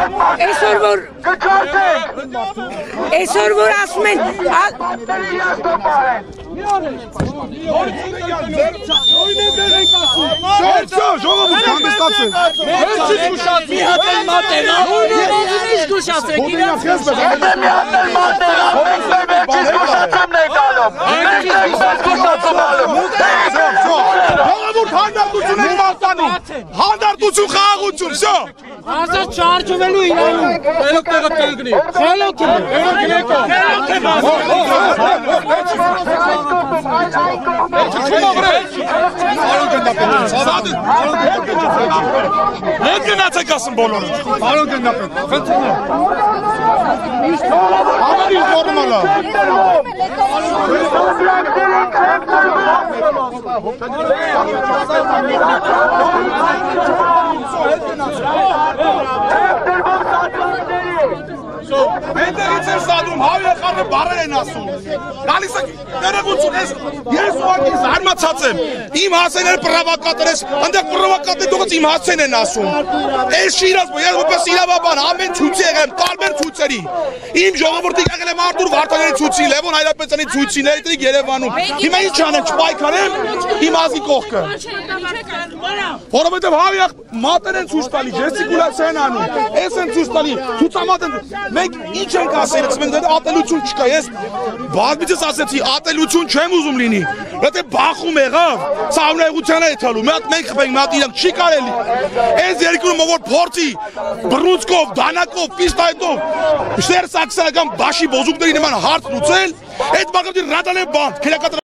Այսօր որ ասում են Հանդարտություն խաղաղություն, վсё։ Ազատ շարժվելու իրանում։ Խելոք տեղը կընկնի։ Խելոք է։ Հետ գնացեք ասում բոլորը։ Բարոն գնդապետ, խնդրում եմ։ Ամենից նորմալ է։ Մենտերից են սադրում, հավիը խարը բարեր են ասում։ Գալիս է ներեղություն ես ուղղակի զարմացած եմ։ Իմ հասեներ պրովոկատոր ես, ընդեղ պրովոկատոր դուքս իմ հասեն են ասում։ Ես շիրած, ես որպես իրավաբան ամեն ցույց եղեմ, տարբեր ցույցերի։ Իմ ժողովրդի եղել եմ Արտուր Վարդանյանի ցույցի, Լևոն Հայրապետյանի ցույցի, Ներիտրիկ Երևանում։ Հիմա ինչ անեմ, չպայքարեմ իմ ազգի կողքը։ Որովհետև հավիը մատեր են ցույց տալի, ժեստիկուլյացիա են անում։ Էս են ցույց տալի, ցուցամատ են։ Մենք ինչ ենք ասել, մենք ատելություն չկա, ես բազմիցս ասեցի, ատելություն չեմ ուզում լինի, եթե բախում եղավ, սա ունեգության է թալու, մի հատ մենք խփենք, մի հատ իրանք չի կարելի, այս երկրում որ փորձի բռունցքով, դանակով, պիստայտով, շեր սաքսայական բաշի բոզուկների նման հարց լուծել, այդ բաղադրի ռադալե բանդ,